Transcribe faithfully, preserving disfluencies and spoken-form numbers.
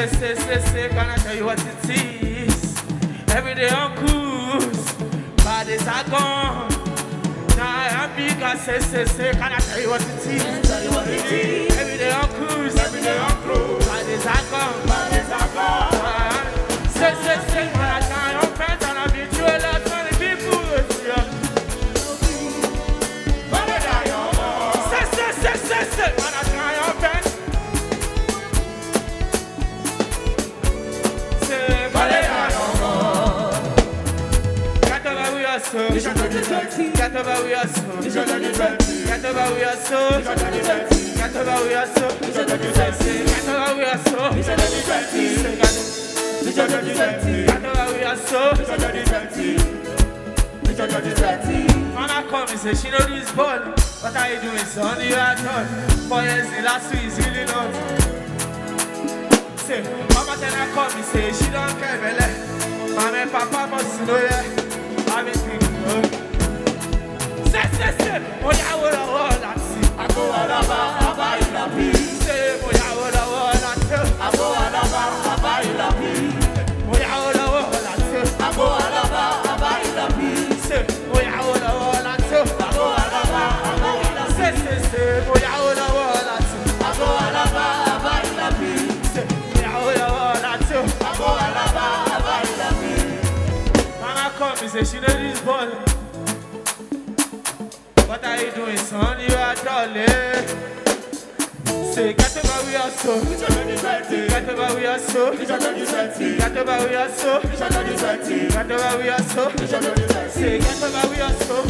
say, say, say, say, can I tell you what it is? Every day on cruise, bodies are gone. Now I'm big, I say, say, say, can I tell you what it is? Tell you what it is. Every day on cruise, every day on cruise, bodies are gone, bodies are gone. Uh, say, say, say, when I tie on pants and I beat you a lot, many people with you. Say, say, say, say, say, when I tie on pants. Say, bodies are gone. Got over we are so. Got over we are so. Got over we are so. Got over we are so. Got over we are so. Got over we are so. Man, I come and say she know this ball. What are you doing, son? You are done. Four years in last week is really not. Say, mama then I come and say she don't care, belly. Mama and papa must know ya. I'm thinking, oh. Say, say, say, oh yeah, what I want, I see. I go all over, I buy you la vie. Say, oh yeah, what I want, I tell. I go all over, I buy you la vie. Oh yeah, what I want, I tell. I go all over, I buy you la vie. Say, oh yeah, what I want, I tell. I go all over, I buy you la vie. Say, say, say, oh yeah, what I want, I tell. I go all over, I buy you la vie. Say, oh yeah, what I want, I tell. I go all over, I buy you la vie. Man, I come and say she know this ball. What are you doing, son? You are darling. Say, get over we are so. Get over we are so. Get over we are so. Get over we are so. Say, get over we are so.